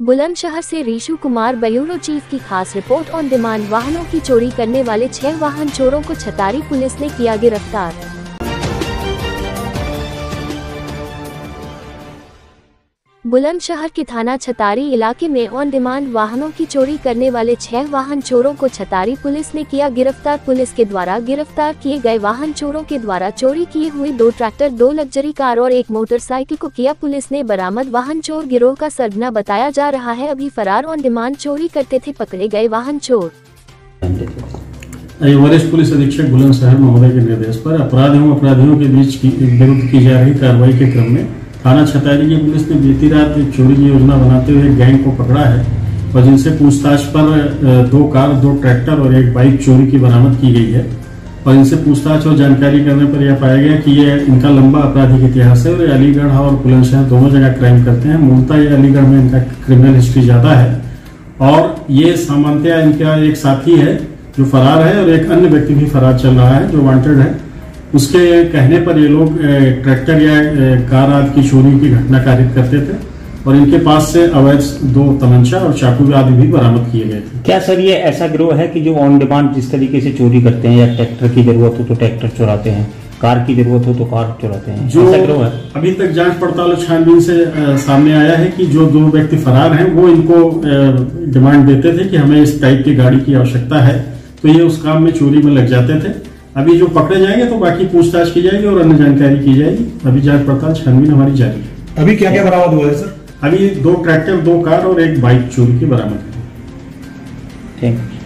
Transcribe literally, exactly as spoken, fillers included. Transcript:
बुलंदशहर से Rishu Kumar bureau chief की खास रिपोर्ट ऑन डिमांड। वाहनों की चोरी करने वाले छह वाहन चोरों को छतारी पुलिस ने किया गिरफ्तार। बुलंदशहर के थाना छतारी इलाके में ऑन डिमांड वाहनों की चोरी करने वाले छह वाहन चोरों को छतारी पुलिस ने किया गिरफ्तार। पुलिस के द्वारा गिरफ्तार किए गए वाहन चोरों के द्वारा चोरी किए हुए दो ट्रैक्टर, दो लग्जरी कार और एक मोटरसाइकिल को किया पुलिस ने बरामद। वाहन चोर गिरोह का सरगना बताया जा रहा है। अभी फरार ऑन डिमांड चोरी करते थे पकड़े गए वाहन चोर। वरिष्ठ पुलिस अधीक्षक बुलंदशहर महोदय के निर्देश पर अपराध एवं अपराधियों के बीच विरुद्ध की जा रही कार्रवाई के क्रम में थाना छतारी की पुलिस ने बीती रात एक चोरी की योजना बनाते हुए गैंग को पकड़ा है और जिनसे पूछताछ पर दो कार, दो ट्रैक्टर और एक बाइक चोरी की बरामद की गई है। और इनसे पूछताछ और जानकारी करने पर यह पाया गया कि ये इनका लंबा आपराधिक इतिहास है और ये अलीगढ़ और बुलंदशहर दोनों जगह क्राइम करते हैं। मूलतः ये अलीगढ़ में इनका क्रिमिनल हिस्ट्री ज्यादा है और ये सामान्यतः इनका एक साथी है जो फरार है और एक अन्य व्यक्ति भी फरार चल रहा है जो वांटेड है। उसके कहने पर ये लोग ट्रैक्टर या कार आदि की चोरी की घटना कारित करते थे और इनके पास से अवैध दो तमंचा और चाकू आदि भी बरामद किए गए थे। क्या सर ये ऐसा गिरोह है कि जो ऑन डिमांड जिस तरीके से चोरी करते हैं, या ट्रैक्टर की जरूरत हो तो ट्रैक्टर चुराते हैं, कार की जरूरत हो तो कार चुराते हैं, जो ऐसा गिरोह है? अभी तक जांच पड़ताल और छानबीन से आ, सामने आया है कि जो दो व्यक्ति फरार हैं वो इनको डिमांड देते थे कि हमें इस टाइप की गाड़ी की आवश्यकता है, तो ये उस काम में चोरी में लग जाते थे। अभी जो पकड़े जाएंगे तो बाकी पूछताछ की जाएगी और अन्य जानकारी की जाएगी। अभी जांच पड़ताल छानबीन हमारी जारी है। अभी क्या क्या बरामद हुआ है सर? अभी दो ट्रैक्टर, दो कार और एक बाइक चोरी की बरामद है। ठीक।